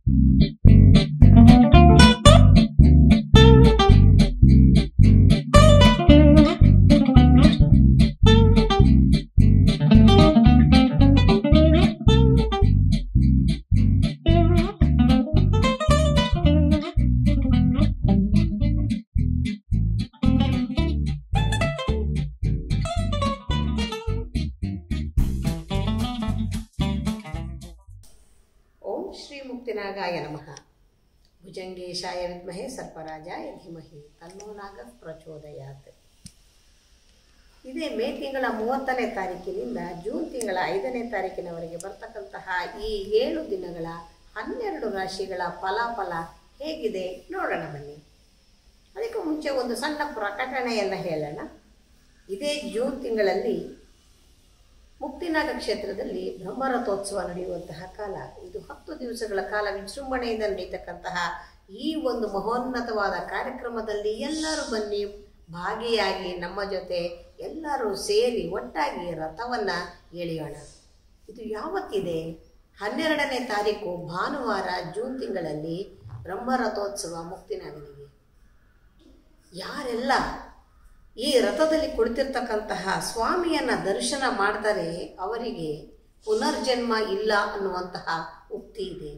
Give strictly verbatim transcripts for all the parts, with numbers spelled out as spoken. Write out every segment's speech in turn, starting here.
ಮುಕ್ತಿನಾಗಾಯ ನಮಃ. ಭುಜಂಗೇಶಾಯ ವಿದ್ಮಹೇ ಸರ್ಪರಾಜಾಯ ಧೀಮಹಿ ತನ್ನೋ ನಾಗಃ ಪ್ರಚೋದಯಾತ್. ಇದೇ ಮೇ ತಿಂಗಳ ಮೂವತ್ತನೇ ತಾರೀಕಿನಿಂದ ಜೂನ್ ತಿಂಗಳ ಐದನೇ ತಾರೀಕಿನವರೆಗೆ ಬರ್ತಕ್ಕಂತಹ ಈ ಏಳು ದಿನಗಳ ಹನ್ನೆರಡು ರಾಶಿಗಳ ಫಲಾಫಲ ಹೇಗಿದೆ ನೋಡೋಣ ಬನ್ನಿ. ಅದಕ್ಕೂ ಮುಂಚೆ ಒಂದು ಸಣ್ಣ ಪ್ರಕಟಣೆಯನ್ನು ಹೇಳೋಣ. ಇದೇ ಜೂನ್ ತಿಂಗಳಲ್ಲಿ ಮುಕ್ತಿನಾಗ ಕ್ಷೇತ್ರದಲ್ಲಿ ಬ್ರಹ್ಮರಥೋತ್ಸವ ನಡೆಯುವಂತಹ ಕಾಲ. ಇದು ಹತ್ತು ದಿವಸಗಳ ಕಾಲ ವಿಜೃಂಭಣೆಯಿಂದ ನಡೆಯತಕ್ಕಂತಹ ಈ ಒಂದು ಮಹೋನ್ನತವಾದ ಕಾರ್ಯಕ್ರಮದಲ್ಲಿ ಎಲ್ಲರೂ ಬನ್ನಿ, ಭಾಗಿಯಾಗಿ ನಮ್ಮ ಜೊತೆ ಎಲ್ಲರೂ ಸೇರಿ ಒಟ್ಟಾಗಿ ರಥವನ್ನು ಎಳೆಯೋಣ. ಇದು ಯಾವತ್ತಿದೆ? ಹನ್ನೆರಡನೇ ತಾರೀಕು ಭಾನುವಾರ ಜೂನ್ ತಿಂಗಳಲ್ಲಿ ಬ್ರಹ್ಮರಥೋತ್ಸವ ಮುಕ್ತಿನಾಗನಿಗೆ. ಯಾರೆಲ್ಲ ಈ ರಥದಲ್ಲಿ ಕುಳಿತಿರ್ತಕ್ಕಂತಹ ಸ್ವಾಮಿಯನ್ನು ದರ್ಶನ ಮಾಡ್ತಾರೆ ಅವರಿಗೆ ಪುನರ್ಜನ್ಮ ಇಲ್ಲ ಅನ್ನುವಂತಹ ಉಕ್ತಿ ಇದೆ.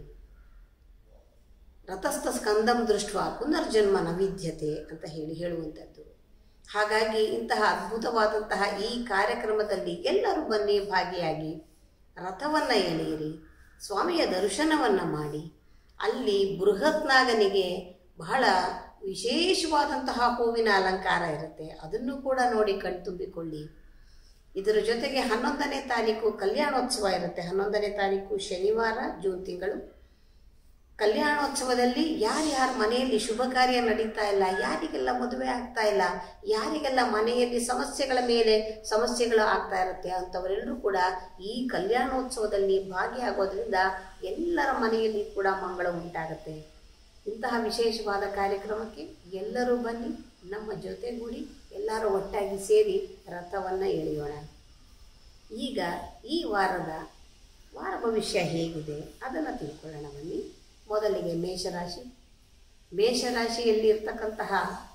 ರಥಸ್ಥ ಸ್ಕಂದಂ ದೃಷ್ಟ ಪುನರ್ಜನ್ಮ ನ ವಿದ್ಯತೆ ಅಂತ ಹೇಳಿ ಹೇಳುವಂಥದ್ದು. ಹಾಗಾಗಿ ಇಂತಹ ಅದ್ಭುತವಾದಂತಹ ಈ ಕಾರ್ಯಕ್ರಮದಲ್ಲಿ ಎಲ್ಲರೂ ಬನ್ನಿ, ಭಾಗಿಯಾಗಿ ರಥವನ್ನು ಎಳೆಯಿರಿ, ಸ್ವಾಮಿಯ ದರ್ಶನವನ್ನು ಮಾಡಿ. ಅಲ್ಲಿ ಬೃಹತ್ ನಾಗನಿಗೆ ಬಹಳ ವಿಶೇಷವಾದಂತಹ ಹೂವಿನ ಅಲಂಕಾರ ಇರುತ್ತೆ, ಅದನ್ನು ಕೂಡ ನೋಡಿ ಕಣ್ತುಂಬಿಕೊಳ್ಳಿ. ಇದರ ಜೊತೆಗೆ ಹನ್ನೊಂದನೇ ತಾರೀಕು ಕಲ್ಯಾಣೋತ್ಸವ ಇರುತ್ತೆ. ಹನ್ನೊಂದನೇ ತಾರೀಕು ಶನಿವಾರ ಜೂನ್ ತಿಂಗಳು ಕಲ್ಯಾಣೋತ್ಸವದಲ್ಲಿ ಯಾರ್ಯಾರ ಮನೆಯಲ್ಲಿ ಶುಭ ಕಾರ್ಯ ನಡೀತಾ ಇಲ್ಲ, ಯಾರಿಗೆಲ್ಲ ಮದುವೆ ಆಗ್ತಾ ಇಲ್ಲ, ಯಾರಿಗೆಲ್ಲ ಮನೆಯಲ್ಲಿ ಸಮಸ್ಯೆಗಳ ಮೇಲೆ ಸಮಸ್ಯೆಗಳು ಆಗ್ತಾ ಇರುತ್ತೆ ಅಂಥವರೆಲ್ಲರೂ ಕೂಡ ಈ ಕಲ್ಯಾಣೋತ್ಸವದಲ್ಲಿ ಭಾಗಿಯಾಗೋದ್ರಿಂದ ಎಲ್ಲರ ಮನೆಯಲ್ಲಿ ಕೂಡ ಮಂಗಳ ಉಂಟಾಗುತ್ತೆ. ಇಂತಹ ವಿಶೇಷವಾದ ಕಾರ್ಯಕ್ರಮಕ್ಕೆ ಎಲ್ಲರೂ ಬನ್ನಿ, ನಮ್ಮ ಜೊತೆಗೂಡಿ ಎಲ್ಲರೂ ಒಟ್ಟಾಗಿ ಸೇರಿ ರಥವನ್ನು ಎಳೆಯೋಣ. ಈಗ ಈ ವಾರದ ವಾರ ಭವಿಷ್ಯ ಹೇಗಿದೆ ಅದನ್ನು ತಿಳ್ಕೊಳ್ಳೋಣ ಬನ್ನಿ. ಮೊದಲಿಗೆ ಮೇಷರಾಶಿ. ಮೇಷರಾಶಿಯಲ್ಲಿ ಇರ್ತಕ್ಕಂತಹ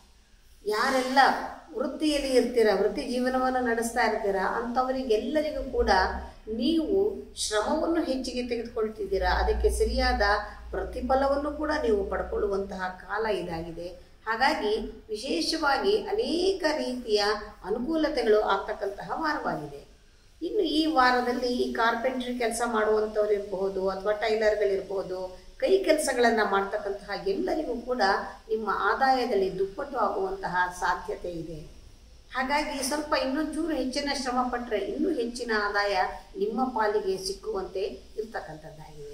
ಯಾರೆಲ್ಲ ವೃತ್ತಿಯಲ್ಲಿ ಇರ್ತೀರ, ವೃತ್ತಿ ಜೀವನವನ್ನು ನಡೆಸ್ತಾ ಇರ್ತೀರ ಅಂಥವರಿಗೆಲ್ಲರಿಗೂ ಕೂಡ ನೀವು ಶ್ರಮವನ್ನು ಹೆಚ್ಚಿಗೆ ತೆಗೆದುಕೊಳ್ತಿದ್ದೀರಾ, ಅದಕ್ಕೆ ಸರಿಯಾದ ಪ್ರತಿಫಲವನ್ನು ಕೂಡ ನೀವು ಪಡ್ಕೊಳ್ಳುವಂತಹ ಕಾಲ ಇದಾಗಿದೆ. ಹಾಗಾಗಿ ವಿಶೇಷವಾಗಿ ಅನೇಕ ರೀತಿಯ ಅನುಕೂಲತೆಗಳು ಆಗ್ತಕ್ಕಂತಹ ವಾರವಾಗಿದೆ. ಇನ್ನು ಈ ವಾರದಲ್ಲಿ ಈ ಕಾರ್ಪೆಂಟ್ರಿ ಕೆಲಸ ಮಾಡುವಂಥವ್ರು ಇರಬಹುದು, ಅಥವಾ ಟೈಲರ್ಗಳಿರ್ಬೋದು, ಕೈ ಕೆಲಸಗಳನ್ನು ಮಾಡ್ತಕ್ಕಂತಹ ಎಲ್ಲರಿಗೂ ಕೂಡ ನಿಮ್ಮ ಆದಾಯದಲ್ಲಿ ದುಪ್ಪಟ್ಟು ಆಗುವಂತಹ ಸಾಧ್ಯತೆ ಇದೆ. ಹಾಗಾಗಿ ಸ್ವಲ್ಪ ಇನ್ನೊಂಚೂರು ಹೆಚ್ಚಿನ ಶ್ರಮ ಪಟ್ಟರೆ ಇನ್ನೂ ಹೆಚ್ಚಿನ ಆದಾಯ ನಿಮ್ಮ ಪಾಲಿಗೆ ಸಿಕ್ಕುವಂತೆ ಇರ್ತಕ್ಕಂಥದ್ದಾಗಿದೆ.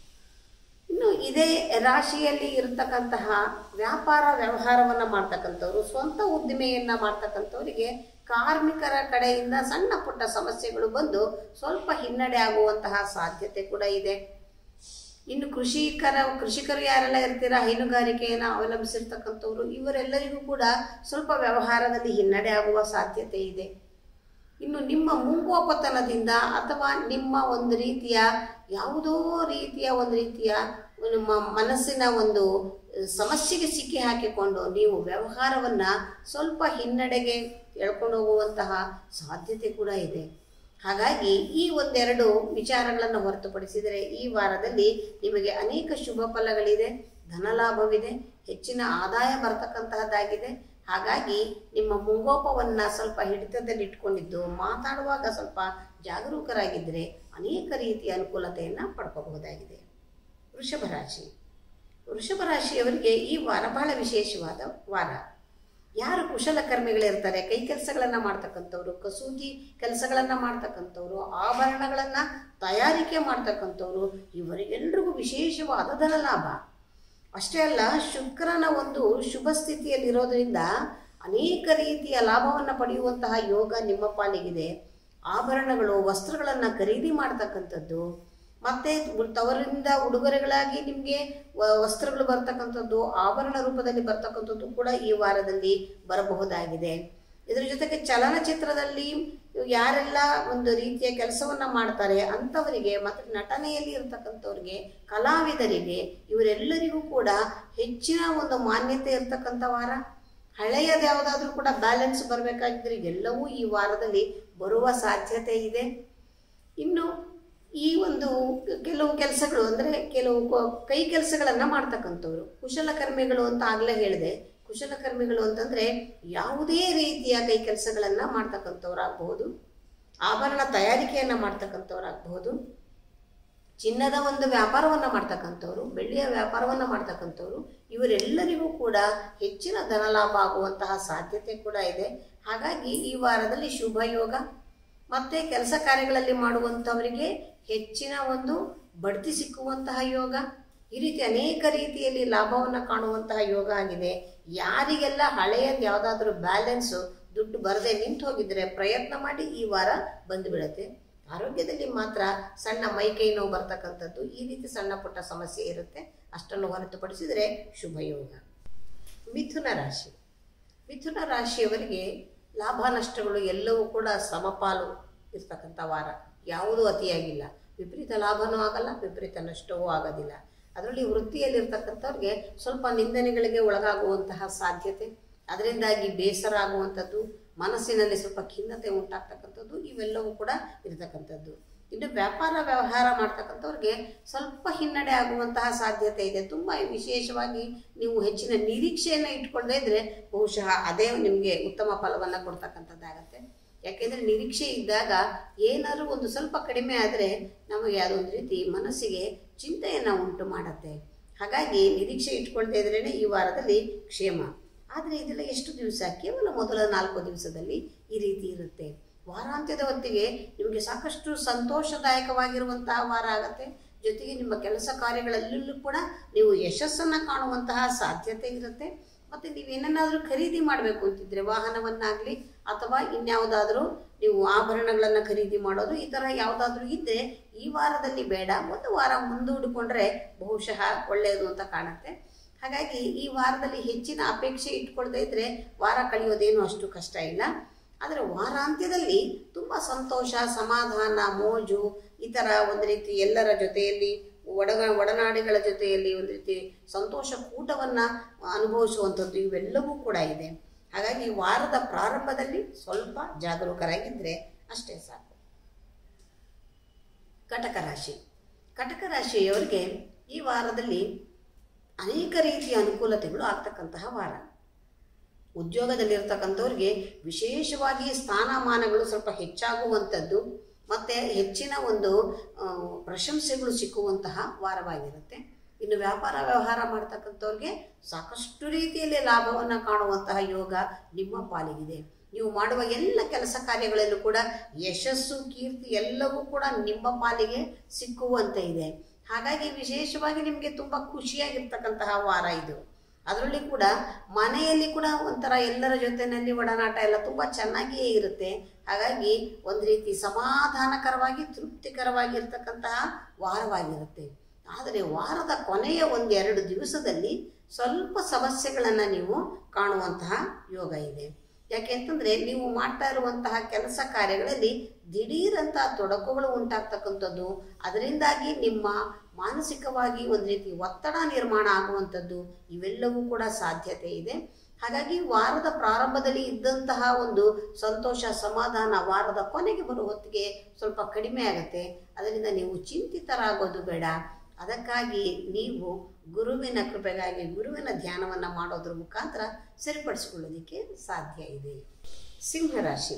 ಇನ್ನು ಇದೇ ರಾಶಿಯಲ್ಲಿ ಇರತಕ್ಕಂತಹ ವ್ಯಾಪಾರ ವ್ಯವಹಾರವನ್ನು ಮಾಡ್ತಕ್ಕಂಥವ್ರು, ಸ್ವಂತ ಉದ್ದಿಮೆಯನ್ನು ಮಾಡ್ತಕ್ಕಂಥವರಿಗೆ ಕಾರ್ಮಿಕರ ಕಡೆಯಿಂದ ಸಣ್ಣ ಪುಟ್ಟ ಸಮಸ್ಯೆಗಳು ಬಂದು ಸ್ವಲ್ಪ ಹಿನ್ನಡೆ ಆಗುವಂತಹ ಸಾಧ್ಯತೆ ಕೂಡ ಇದೆ. ಇನ್ನು ಕೃಷಿಕರ ಕೃಷಿಕರು ಯಾರೆಲ್ಲ ಇರ್ತೀರಾ, ಹೈನುಗಾರಿಕೆಯನ್ನು ಅವಲಂಬಿಸಿರ್ತಕ್ಕಂಥವ್ರು, ಇವರೆಲ್ಲರಿಗೂ ಕೂಡ ಸ್ವಲ್ಪ ವ್ಯವಹಾರದಲ್ಲಿ ಹಿನ್ನಡೆ ಆಗುವ ಸಾಧ್ಯತೆ ಇದೆ. ಇನ್ನು ನಿಮ್ಮ ಮುಂಗೋಪತನದಿಂದ ಅಥವಾ ನಿಮ್ಮ ಒಂದು ರೀತಿಯ ಯಾವುದೋ ರೀತಿಯ ಒಂದು ರೀತಿಯ ನಿಮ್ಮ ಮನಸ್ಸಿನ ಒಂದು ಸಮಸ್ಯೆಗೆ ಸಿಕ್ಕಿ ಹಾಕಿಕೊಂಡು ನೀವು ವ್ಯವಹಾರವನ್ನು ಸ್ವಲ್ಪ ಹಿನ್ನಡೆಗೆ ಎಳ್ಕೊಂಡು ಹೋಗುವಂತಹ ಸಾಧ್ಯತೆ ಕೂಡ ಇದೆ. ಹಾಗಾಗಿ ಈ ಒಂದೆರಡು ವಿಚಾರಗಳನ್ನು ಹೊರತುಪಡಿಸಿದರೆ ಈ ವಾರದಲ್ಲಿ ನಿಮಗೆ ಅನೇಕ ಶುಭ ಫಲಗಳಿದೆ, ಧನಲಾಭವಿದೆ, ಹೆಚ್ಚಿನ ಆದಾಯ ಬರ್ತಕ್ಕಂತಹದ್ದಾಗಿದೆ. ಹಾಗಾಗಿ ನಿಮ್ಮ ಮುಂಗೋಪವನ್ನು ಸ್ವಲ್ಪ ಹಿಡಿತದಲ್ಲಿ ಇಟ್ಕೊಂಡಿದ್ದು ಮಾತಾಡುವಾಗ ಸ್ವಲ್ಪ ಜಾಗರೂಕರಾಗಿದ್ದರೆ ಅನೇಕ ರೀತಿಯ ಅನುಕೂಲತೆಯನ್ನು ಪಡ್ಕೋಬಹುದಾಗಿದೆ. ವೃಷಭ ರಾಶಿ. ವೃಷಭ ರಾಶಿಯವರಿಗೆ ಈ ವಾರ ಬಹಳ ವಿಶೇಷವಾದ ವಾರ. ಯಾರು ಕುಶಲಕರ್ಮಿಗಳಿರ್ತಾರೆ, ಕೈ ಕೆಲಸಗಳನ್ನು ಮಾಡ್ತಕ್ಕಂಥವ್ರು, ಕಸೂತಿ ಕೆಲಸಗಳನ್ನು ಮಾಡ್ತಕ್ಕಂಥವ್ರು, ಆಭರಣಗಳನ್ನು ತಯಾರಿಕೆ ಮಾಡ್ತಕ್ಕಂಥವ್ರು, ಇವರಿಗೆಲ್ರಿಗೂ ವಿಶೇಷವಾದ ಧನಲಾಭ. ಅಷ್ಟೇ ಅಲ್ಲ, ಶುಕ್ರನ ಒಂದು ಶುಭ ಸ್ಥಿತಿಯಲ್ಲಿರೋದ್ರಿಂದ ಅನೇಕ ರೀತಿಯ ಲಾಭವನ್ನು ಪಡೆಯುವಂತಹ ಯೋಗ ನಿಮ್ಮ ಪಾಲಿಗಿದೆ. ಆಭರಣಗಳು, ವಸ್ತ್ರಗಳನ್ನು ಖರೀದಿ ಮಾಡ್ತಕ್ಕಂಥದ್ದು, ಮತ್ತು ತವರಿಂದ ಉಡುಗೊರೆಗಳಾಗಿ ನಿಮಗೆ ವಸ್ತ್ರಗಳು ಬರ್ತಕ್ಕಂಥದ್ದು, ಆಭರಣ ರೂಪದಲ್ಲಿ ಬರ್ತಕ್ಕಂಥದ್ದು ಕೂಡ ಈ ವಾರದಲ್ಲಿ ಬರಬಹುದಾಗಿದೆ. ಇದರ ಜೊತೆಗೆ ಚಲನಚಿತ್ರದಲ್ಲಿ ಯಾರೆಲ್ಲ ಒಂದು ರೀತಿಯ ಕೆಲಸವನ್ನ ಮಾಡ್ತಾರೆ ಅಂಥವರಿಗೆ ಮತ್ತು ನಟನೆಯಲ್ಲಿ ಇರ್ತಕ್ಕಂಥವ್ರಿಗೆ, ಕಲಾವಿದರಿಗೆ, ಇವರೆಲ್ಲರಿಗೂ ಕೂಡ ಹೆಚ್ಚಿನ ಒಂದು ಮಾನ್ಯತೆ ಇರ್ತಕ್ಕಂಥ ವಾರ. ಹಳೆಯದು ಯಾವುದಾದ್ರೂ ಕೂಡ ಬ್ಯಾಲೆನ್ಸ್ ಬರಬೇಕಾಗಿದ್ರೆ ಎಲ್ಲವೂ ಈ ವಾರದಲ್ಲಿ ಬರುವ ಸಾಧ್ಯತೆ ಇದೆ. ಇನ್ನು ಈ ಒಂದು ಕೆಲವು ಕೆಲಸಗಳು ಅಂದರೆ ಕೆಲವು ಕೈ ಕೆಲಸಗಳನ್ನು ಮಾಡ್ತಕ್ಕಂಥವ್ರು, ಕುಶಲಕರ್ಮಿಗಳು ಅಂತ ಆಗಲೇ ಹೇಳಿದೆ. ಕುಶಲಕರ್ಮಿಗಳು ಅಂತಂದರೆ ಯಾವುದೇ ರೀತಿಯ ಕೈ ಕೆಲಸಗಳನ್ನು ಮಾಡ್ತಕ್ಕಂಥವ್ರಾಗಬಹುದು, ಆಭರಣ ತಯಾರಿಕೆಯನ್ನು ಮಾಡ್ತಕ್ಕಂಥವ್ರಾಗಬಹುದು, ಚಿನ್ನದ ಒಂದು ವ್ಯಾಪಾರವನ್ನು ಮಾಡ್ತಕ್ಕಂಥವ್ರು, ಬೆಳ್ಳಿಯ ವ್ಯಾಪಾರವನ್ನು ಮಾಡ್ತಕ್ಕಂಥವ್ರು, ಇವರೆಲ್ಲರಿಗೂ ಕೂಡ ಹೆಚ್ಚಿನ ಧನಲಾಭ ಆಗುವಂತಹ ಸಾಧ್ಯತೆ ಕೂಡ ಇದೆ. ಹಾಗಾಗಿ ಈ ವಾರದಲ್ಲಿ ಶುಭ ಯೋಗ ಮತ್ತು ಕೆಲಸ ಕಾರ್ಯಗಳಲ್ಲಿ ಮಾಡುವಂಥವರಿಗೆ ಹೆಚ್ಚಿನ ಒಂದು ಬಡ್ತಿ ಸಿಕ್ಕುವಂತಹ ಯೋಗ, ಈ ರೀತಿ ಅನೇಕ ರೀತಿಯಲ್ಲಿ ಲಾಭವನ್ನು ಕಾಣುವಂತಹ ಯೋಗ ಆಗಿದೆ. ಯಾರಿಗೆಲ್ಲ ಹಳೆಯದು ಯಾವುದಾದ್ರೂ ಬ್ಯಾಲೆನ್ಸು ದುಡ್ಡು ಬರದೆ ನಿಂತು ಹೋಗಿದ್ರೆ ಪ್ರಯತ್ನ ಮಾಡಿ ಈ ವಾರ ಬಂದುಬಿಡುತ್ತೆ. ಆರೋಗ್ಯದಲ್ಲಿ ಮಾತ್ರ ಸಣ್ಣ ಮೈಕೈ ನೋವು ಬರ್ತಕ್ಕಂಥದ್ದು, ಈ ರೀತಿ ಸಣ್ಣ ಪುಟ್ಟ ಸಮಸ್ಯೆ ಇರುತ್ತೆ. ಅಷ್ಟನ್ನು ಹೊರತುಪಡಿಸಿದರೆ ಶುಭ ಯೋಗ. ಮಿಥುನ ರಾಶಿ. ಮಿಥುನ ರಾಶಿಯವರಿಗೆ ಲಾಭ ನಷ್ಟಗಳು ಎಲ್ಲವೂ ಕೂಡ ಸಮಪಾಲು ಇರ್ತಕ್ಕಂಥ ವಾರ. ಯಾವುದೂ ಅತಿಯಾಗಿಲ್ಲ, ವಿಪರೀತ ಲಾಭನೂ ಆಗಲ್ಲ, ವಿಪರೀತ ನಷ್ಟವೂ ಆಗೋದಿಲ್ಲ. ಅದರಲ್ಲಿ ವೃತ್ತಿಯಲ್ಲಿರ್ತಕ್ಕಂಥವ್ರಿಗೆ ಸ್ವಲ್ಪ ನಿಂದನೆಗಳಿಗೆ ಒಳಗಾಗುವಂತಹ ಸಾಧ್ಯತೆ, ಅದರಿಂದಾಗಿ ಬೇಸರ ಆಗುವಂಥದ್ದು, ಮನಸ್ಸಿನಲ್ಲಿ ಸ್ವಲ್ಪ ಖಿನ್ನತೆ ಉಂಟಾಗ್ತಕ್ಕಂಥದ್ದು ಇವೆಲ್ಲವೂ ಕೂಡ ಇರತಕ್ಕಂಥದ್ದು. ಇನ್ನು ವ್ಯಾಪಾರ ವ್ಯವಹಾರ ಮಾಡ್ತಕ್ಕಂಥವ್ರಿಗೆ ಸ್ವಲ್ಪ ಹಿನ್ನಡೆ ಆಗುವಂತಹ ಸಾಧ್ಯತೆ ಇದೆ. ತುಂಬ ವಿಶೇಷವಾಗಿ ನೀವು ಹೆಚ್ಚಿನ ನಿರೀಕ್ಷೆಯನ್ನು ಇಟ್ಕೊಳ್ಳದೇ ಇದ್ದರೆ ಬಹುಶಃ ಅದೇ ನಿಮಗೆ ಉತ್ತಮ ಫಲವನ್ನು ಕೊಡ್ತಕ್ಕಂಥದ್ದಾಗತ್ತೆ. ಯಾಕೆಂದರೆ ನಿರೀಕ್ಷೆ ಇದ್ದಾಗ ಏನಾದರೂ ಒಂದು ಸ್ವಲ್ಪ ಕಡಿಮೆ ಆದರೆ ನಮಗೆ ಅದೊಂದು ರೀತಿ ಮನಸ್ಸಿಗೆ ಚಿಂತೆಯನ್ನು ಉಂಟು ಮಾಡುತ್ತೆ. ಹಾಗಾಗಿ ನಿರೀಕ್ಷೆ ಇಟ್ಕೊಳ್ತಾ ಇದ್ರೇ ಈ ವಾರದಲ್ಲಿ ಕ್ಷೇಮ. ಆದರೆ ಇದೆಲ್ಲ ಎಷ್ಟು ದಿವಸ? ಕೇವಲ ಮೊದಲ ನಾಲ್ಕು ದಿವಸದಲ್ಲಿ ಈ ರೀತಿ ಇರುತ್ತೆ. ವಾರಾಂತ್ಯದ ಹೊತ್ತಿಗೆ ನಿಮಗೆ ಸಾಕಷ್ಟು ಸಂತೋಷದಾಯಕವಾಗಿರುವಂತಹ ವಾರ ಆಗುತ್ತೆ. ಜೊತೆಗೆ ನಿಮ್ಮ ಕೆಲಸ ಕಾರ್ಯಗಳಲ್ಲೂ ಕೂಡ ನೀವು ಯಶಸ್ಸನ್ನು ಕಾಣುವಂತಹ ಸಾಧ್ಯತೆ ಇರುತ್ತೆ. ಮತ್ತು ನೀವೇನಾದರೂ ಖರೀದಿ ಮಾಡಬೇಕು ಅಂತಿದ್ರೆ ವಾಹನವನ್ನಾಗಲಿ ಅಥವಾ ಇನ್ಯಾವುದಾದ್ರೂ ನೀವು ಆಭರಣಗಳನ್ನು ಖರೀದಿ ಮಾಡೋದು ಈ ಥರ ಯಾವುದಾದ್ರೂ ಇದ್ದರೆ ಈ ವಾರದಲ್ಲಿ ಬೇಡ, ಒಂದು ವಾರ ಮುಂದೂಡಿಕೊಂಡ್ರೆ ಬಹುಶಃ ಒಳ್ಳೆಯದು ಅಂತ ಕಾಣುತ್ತೆ. ಹಾಗಾಗಿ ಈ ವಾರದಲ್ಲಿ ಹೆಚ್ಚಿನ ಅಪೇಕ್ಷೆ ಇಟ್ಕೊಳ್ತಾ ಇದ್ದರೆ ವಾರ ಕಳೆಯೋದೇನು ಅಷ್ಟು ಕಷ್ಟ ಇಲ್ಲ. ಆದರೆ ವಾರಾಂತ್ಯದಲ್ಲಿ ತುಂಬ ಸಂತೋಷ, ಸಮಾಧಾನ, ಮೋಜು, ಈ ಥರ ಒಂದು ರೀತಿ ಎಲ್ಲರ ಜೊತೆಯಲ್ಲಿ ಒಡಗ ಒಡನಾಡಿಗಳ ಜೊತೆಯಲ್ಲಿ ಒಂದು ರೀತಿ ಸಂತೋಷ ಕೂಟವನ್ನು ಅನುಭವಿಸುವಂಥದ್ದು ಇವೆಲ್ಲವೂ ಕೂಡ ಇದೆ. ಹಾಗಾಗಿ ವಾರದ ಪ್ರಾರಂಭದಲ್ಲಿ ಸ್ವಲ್ಪ ಜಾಗರೂಕರಾಗಿದ್ದರೆ ಅಷ್ಟೇ ಸಾಕು. ಕಟಕ ರಾಶಿ. ಕಟಕ ರಾಶಿಯವರಿಗೆ ಈ ವಾರದಲ್ಲಿ ಅನೇಕ ರೀತಿಯ ಅನುಕೂಲತೆಗಳು ಆಗ್ತಕ್ಕಂತಹ ವಾರ. ಉದ್ಯೋಗದಲ್ಲಿರ್ತಕ್ಕಂಥವ್ರಿಗೆ ವಿಶೇಷವಾಗಿ ಸ್ಥಾನಮಾನಗಳು ಸ್ವಲ್ಪ ಹೆಚ್ಚಾಗುವಂಥದ್ದು ಮತ್ತು ಹೆಚ್ಚಿನ ಒಂದು ಪ್ರಶಂಸೆಗಳು ಸಿಕ್ಕುವಂತಹ ವಾರವಾಗಿರುತ್ತೆ. ಇನ್ನು ವ್ಯಾಪಾರ ವ್ಯವಹಾರ ಮಾಡ್ತಕ್ಕಂಥವ್ರಿಗೆ ಸಾಕಷ್ಟು ರೀತಿಯಲ್ಲಿ ಲಾಭವನ್ನು ಕಾಣುವಂತಹ ಯೋಗ ನಿಮ್ಮ ಪಾಲಿಗಿದೆ. ನೀವು ಮಾಡುವ ಎಲ್ಲ ಕೆಲಸ ಕಾರ್ಯಗಳಲ್ಲೂ ಕೂಡ ಯಶಸ್ಸು, ಕೀರ್ತಿ ಎಲ್ಲವೂ ಕೂಡ ನಿಮ್ಮ ಪಾಲಿಗೆ ಸಿಕ್ಕುವಂತೆ ಇದೆ. ಹಾಗಾಗಿ ವಿಶೇಷವಾಗಿ ನಿಮಗೆ ತುಂಬ ಖುಷಿಯಾಗಿರ್ತಕ್ಕಂತಹ ವಾರ ಇದು. ಅದರಲ್ಲಿ ಕೂಡ ಮನೆಯಲ್ಲಿ ಕೂಡ ಒಂಥರ ಎಲ್ಲರ ಜೊತೆಯಲ್ಲಿ ಒಡನಾಟ ಎಲ್ಲ ತುಂಬ ಚೆನ್ನಾಗಿಯೇ ಇರುತ್ತೆ. ಹಾಗಾಗಿ ಒಂದು ರೀತಿ ಸಮಾಧಾನಕರವಾಗಿ ತೃಪ್ತಿಕರವಾಗಿರ್ತಕ್ಕಂತಹ ವಾರವಾಗಿರುತ್ತೆ. ಆದರೆ ವಾರದ ಕೊನೆಯ ಒಂದೆರಡು ದಿವಸದಲ್ಲಿ ಸ್ವಲ್ಪ ಸಮಸ್ಯೆಗಳನ್ನು ನೀವು ಕಾಣುವಂತಹ ಯೋಗ ಇದೆ. ಯಾಕೆಂತಂದರೆ ನೀವು ಮಾಡ್ತಾ ಇರುವಂತಹ ಕೆಲಸ ಕಾರ್ಯಗಳಲ್ಲಿ ದಿಢೀರಂಥ ತೊಡಕುಗಳು ಉಂಟಾಗ್ತಕ್ಕಂಥದ್ದು, ಅದರಿಂದಾಗಿ ನಿಮ್ಮ ಮಾನಸಿಕವಾಗಿ ಒಂದು ರೀತಿ ಒತ್ತಡ ನಿರ್ಮಾಣ ಆಗುವಂಥದ್ದು ಇವೆಲ್ಲವೂ ಕೂಡ ಸಾಧ್ಯತೆ ಇದೆ. ಹಾಗಾಗಿ ವಾರದ ಪ್ರಾರಂಭದಲ್ಲಿ ಇದ್ದಂತಹ ಒಂದು ಸಂತೋಷ, ಸಮಾಧಾನ ವಾರದ ಕೊನೆಗೆ ಬರುವ ಹೊತ್ತಿಗೆ ಸ್ವಲ್ಪ ಕಡಿಮೆ ಆಗುತ್ತೆ. ಅದರಿಂದ ನೀವು ಚಿಂತಿತರಾಗೋದು ಬೇಡ. ಅದಕ್ಕಾಗಿ ನೀವು ಗುರುವಿನ ಕೃಪೆಗಾಗಿ ಗುರುವಿನ ಧ್ಯಾನವನ್ನು ಮಾಡೋದ್ರ ಮುಖಾಂತರ ಸರಿಪಡಿಸಿಕೊಳ್ಳೋದಕ್ಕೆ ಸಾಧ್ಯ ಇದೆ. ಸಿಂಹರಾಶಿ.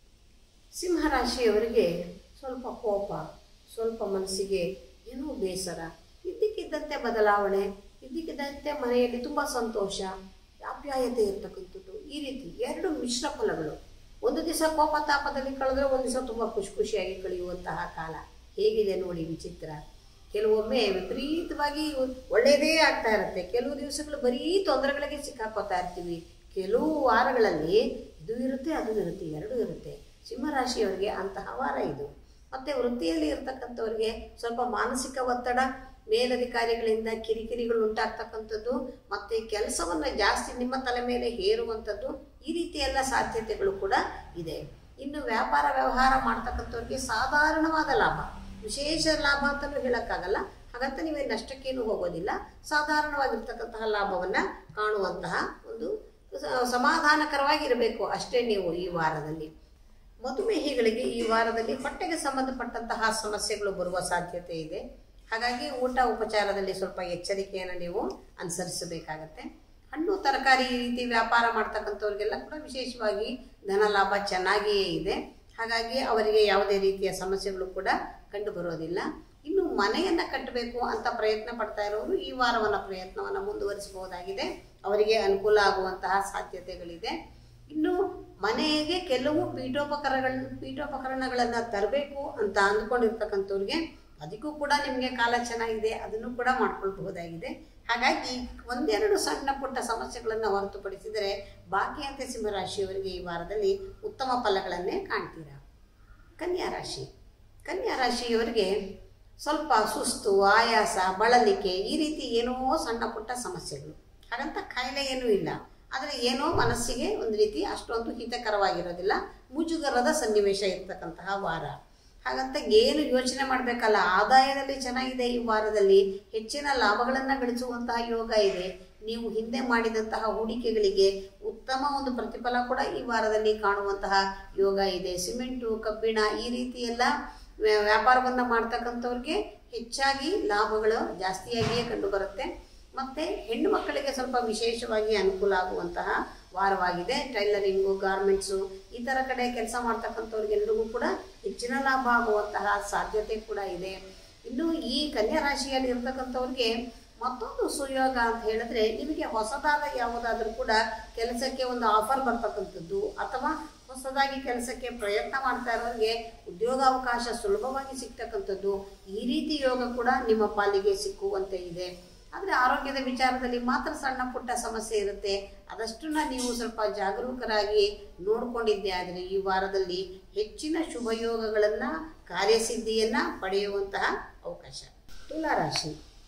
ಸಿಂಹರಾಶಿಯವರಿಗೆ ಸ್ವಲ್ಪ ಕೋಪ, ಸ್ವಲ್ಪ ಮನಸ್ಸಿಗೆ ಏನೋ ಬೇಸರ, ಇದ್ದಕ್ಕಿದ್ದಂತೆ ಬದಲಾವಣೆ, ಇದ್ದಕ್ಕಿದ್ದಂತೆ ಮನೆಯಲ್ಲಿ ತುಂಬ ಸಂತೋಷ, ಆಪ್ಯಾಯತೆ ಇರ್ತಕ್ಕಂಥದ್ದು, ಈ ರೀತಿ ಎರಡು ಮಿಶ್ರ ಫಲಗಳು. ಒಂದು ದಿವಸ ಕೋಪ ತಾಪದಲ್ಲಿ ಕಳೆದ್ರೆ ಒಂದು ದಿವಸ ತುಂಬ ಖುಷಿ ಖುಷಿಯಾಗಿ ಕಳೆಯುವಂತಹ ಕಾಲ ಹೇಗಿದೆ ನೋಡಿ ವಿಚಿತ್ರ. ಕೆಲವೊಮ್ಮೆ ವಿಪರೀತವಾಗಿ ಒಳ್ಳೆಯದೇ ಆಗ್ತಾ ಇರುತ್ತೆ, ಕೆಲವು ದಿವಸಗಳು ಬರೀ ತೊಂದರೆಗಳಿಗೆ ಸಿಕ್ಕಾಕೋತಾ ಇರ್ತೀವಿ. ಕೆಲವು ವಾರಗಳಲ್ಲಿ ಇದು ಇರುತ್ತೆ, ಅದು ಇರುತ್ತೆ, ಎರಡೂ ಇರುತ್ತೆ. ಸಿಂಹರಾಶಿಯವರಿಗೆ ಅಂತಹ ವಾರ ಇದು. ಮತ್ತು ವೃತ್ತಿಯಲ್ಲಿ ಇರ್ತಕ್ಕಂಥವ್ರಿಗೆ ಸ್ವಲ್ಪ ಮಾನಸಿಕ ಒತ್ತಡ, ಮೇಲಧಿಕಾರಿಗಳಿಂದ ಕಿರಿಕಿರಿಗಳು ಉಂಟಾಗ್ತಕ್ಕಂಥದ್ದು, ಮತ್ತು ಕೆಲಸವನ್ನು ಜಾಸ್ತಿ ನಿಮ್ಮ ತಲೆ ಮೇಲೆ ಹೇರುವಂಥದ್ದು ಈ ರೀತಿ ಎಲ್ಲ ಸಾಧ್ಯತೆಗಳು ಕೂಡ ಇದೆ. ಇನ್ನು ವ್ಯಾಪಾರ ವ್ಯವಹಾರ ಮಾಡ್ತಕ್ಕಂಥವ್ರಿಗೆ ಸಾಧಾರಣವಾದ ಲಾಭ, ವಿಶೇಷ ಲಾಭ ಅಂತಲೂ ಹೇಳೋಕ್ಕಾಗಲ್ಲ, ಹಾಗಂತ ನೀವೇ ನಷ್ಟಕ್ಕೇನು ಹೋಗೋದಿಲ್ಲ. ಸಾಧಾರಣವಾಗಿರ್ತಕ್ಕಂತಹ ಲಾಭವನ್ನು ಕಾಣುವಂತಹ ಒಂದು ಸಮಾಧಾನಕರವಾಗಿರಬೇಕು ಅಷ್ಟೇ ನೀವು ಈ ವಾರದಲ್ಲಿ. ಮಧುಮೇಹಿಗಳಿಗೆ ಈ ವಾರದಲ್ಲಿ ಹೊಟ್ಟೆಗೆ ಸಂಬಂಧಪಟ್ಟಂತಹ ಸಮಸ್ಯೆಗಳು ಬರುವ ಸಾಧ್ಯತೆ ಇದೆ. ಹಾಗಾಗಿ ಊಟ ಉಪಚಾರದಲ್ಲಿ ಸ್ವಲ್ಪ ಎಚ್ಚರಿಕೆಯನ್ನು ನೀವು ಅನುಸರಿಸಬೇಕಾಗತ್ತೆ. ಹಣ್ಣು ತರಕಾರಿ ಈ ರೀತಿ ವ್ಯಾಪಾರ ಮಾಡ್ತಕ್ಕಂಥವ್ರಿಗೆಲ್ಲ ಕೂಡ ವಿಶೇಷವಾಗಿ ಧನ ಲಾಭ ಚೆನ್ನಾಗಿಯೇ ಇದೆ. ಹಾಗಾಗಿ ಅವರಿಗೆ ಯಾವುದೇ ರೀತಿಯ ಸಮಸ್ಯೆಗಳು ಕೂಡ ಕಂಡು ಬರೋದಿಲ್ಲ. ಇನ್ನು ಮನೆಯನ್ನು ಕಟ್ಟಬೇಕು ಅಂತ ಪ್ರಯತ್ನ ಪಡ್ತಾ ಇರೋರು ಈ ವಾರವನ್ನ ಪ್ರಯತ್ನವನ್ನು ಮುಂದುವರಿಸಬಹುದಾಗಿದೆ. ಅವರಿಗೆ ಅನುಕೂಲ ಆಗುವಂತಹ ಸಾಧ್ಯತೆಗಳಿದೆ. ಇನ್ನು ಮನೆಗೆ ಕೆಲವು ಪೀಠೋಪಕರಣಗಳ ಪೀಠೋಪಕರಣಗಳನ್ನು ತರಬೇಕು ಅಂತ ಅಂದ್ಕೊಂಡಿರ್ತಕ್ಕಂಥವ್ರಿಗೆ ಅದಕ್ಕೂ ಕೂಡ ನಿಮಗೆ ಕಾಲ ಚೆನ್ನಾಗಿದೆ, ಅದನ್ನು ಕೂಡ ಮಾಡ್ಕೊಳ್ಬಹುದಾಗಿದೆ. ಹಾಗಾಗಿ ಒಂದೆರಡು ಸಣ್ಣ ಪುಟ್ಟ ಸಮಸ್ಯೆಗಳನ್ನು ಹೊರತುಪಡಿಸಿದರೆ ಬಾಕಿಯಂತೆ ಸಿಂಹರಾಶಿಯವರಿಗೆ ಈ ವಾರದಲ್ಲಿ ಉತ್ತಮ ಫಲಗಳನ್ನೇ ಕಾಣ್ತೀರಾ. ಕನ್ಯಾ ರಾಶಿ ಕನ್ಯಾ ರಾಶಿಯವರಿಗೆ ಸ್ವಲ್ಪ ಸುಸ್ತು, ಆಯಾಸ, ಬಳಲಿಕೆ ಈ ರೀತಿ ಏನೋ ಸಣ್ಣ ಪುಟ್ಟ ಸಮಸ್ಯೆಗಳು, ಹಾಗಂತ ಕಾಯಿಲೆ ಏನೂ ಇಲ್ಲ, ಆದರೆ ಏನೋ ಮನಸ್ಸಿಗೆ ಒಂದು ರೀತಿ ಅಷ್ಟೊಂದು ಹಿತಕರವಾಗಿರೋದಿಲ್ಲ, ಮುಜುಗರದ ಸನ್ನಿವೇಶ ಇರ್ತಕ್ಕಂತಹ ವಾರ. ಹಾಗಂತ ಏನು ಯೋಚನೆ ಮಾಡಬೇಕಲ್ಲ, ಆದಾಯದಲ್ಲಿ ಚೆನ್ನಾಗಿದೆ. ಈ ವಾರದಲ್ಲಿ ಹೆಚ್ಚಿನ ಲಾಭಗಳನ್ನು ಗಳಿಸುವಂತಹ ಯೋಗ ಇದೆ. ನೀವು ಹಿಂದೆ ಮಾಡಿದಂತಹ ಹೂಡಿಕೆಗಳಿಗೆ ಉತ್ತಮ ಒಂದು ಪ್ರತಿಫಲ ಕೂಡ ಈ ವಾರದಲ್ಲಿ ಕಾಣುವಂತಹ ಯೋಗ ಇದೆ. ಸಿಮೆಂಟು, ಕಬ್ಬಿಣ ಈ ರೀತಿ ಎಲ್ಲ ವ್ಯಾಪಾರವನ್ನು ಮಾಡ್ತಕ್ಕಂಥವ್ರಿಗೆ ಹೆಚ್ಚಾಗಿ ಲಾಭಗಳು ಜಾಸ್ತಿಯಾಗಿಯೇ ಕಂಡು ಬರುತ್ತೆ. ಮತ್ತು ಹೆಣ್ಣು ಮಕ್ಕಳಿಗೆ ಸ್ವಲ್ಪ ವಿಶೇಷವಾಗಿ ಅನುಕೂಲ ಆಗುವಂತಹ ವಾರವಾಗಿದೆ. ಟೈಲರಿಂಗು, ಗಾರ್ಮೆಂಟ್ಸು ಈ ಥರ ಕಡೆ ಕೆಲಸ ಮಾಡ್ತಕ್ಕಂಥವ್ರಿಗೆಲ್ಲರಿಗೂ ಕೂಡ ಹೆಚ್ಚಿನ ಲಾಭ ಆಗುವಂತಹ ಸಾಧ್ಯತೆ ಕೂಡ ಇದೆ. ಇನ್ನು ಈ ಕನ್ಯಾ ರಾಶಿಯಲ್ಲಿ ಇರ್ತಕ್ಕಂಥವ್ರಿಗೆ ಮತ್ತೊಂದು ಸುಯೋಗ ಅಂತ ಹೇಳಿದ್ರೆ, ನಿಮಗೆ ಹೊಸದಾದ ಯಾವುದಾದ್ರೂ ಕೂಡ ಕೆಲಸಕ್ಕೆ ಒಂದು ಆಫರ್ ಬರ್ತಕ್ಕಂಥದ್ದು ಅಥವಾ ಹೊಸದಾಗಿ ಕೆಲಸಕ್ಕೆ ಪ್ರಯತ್ನ ಮಾಡ್ತಾ ಇರೋರಿಗೆ ಉದ್ಯೋಗಾವಕಾಶ ಸುಲಭವಾಗಿ ಸಿಗ್ತಕ್ಕಂಥದ್ದು, ಈ ರೀತಿ ಯೋಗ ಕೂಡ ನಿಮ್ಮ ಪಾಲಿಗೆ ಸಿಕ್ಕುವಂತೆ ಇದೆ. ಆದರೆ ಆರೋಗ್ಯದ ವಿಚಾರದಲ್ಲಿ ಮಾತ್ರ ಸಣ್ಣ ಪುಟ್ಟ ಸಮಸ್ಯೆ ಇರುತ್ತೆ. ಅದಷ್ಟನ್ನ ನೀವು ಸ್ವಲ್ಪ ಜಾಗರೂಕರಾಗಿ ನೋಡಿಕೊಂಡಿದ್ದೆ ಆದರೆ ಈ ವಾರದಲ್ಲಿ ಹೆಚ್ಚಿನ ಶುಭಯೋಗಗಳನ್ನು, ಕಾರ್ಯಸಿದ್ಧಿಯನ್ನು ಪಡೆಯುವಂತಹ ಅವಕಾಶ. ತುಲಾರಾಶಿ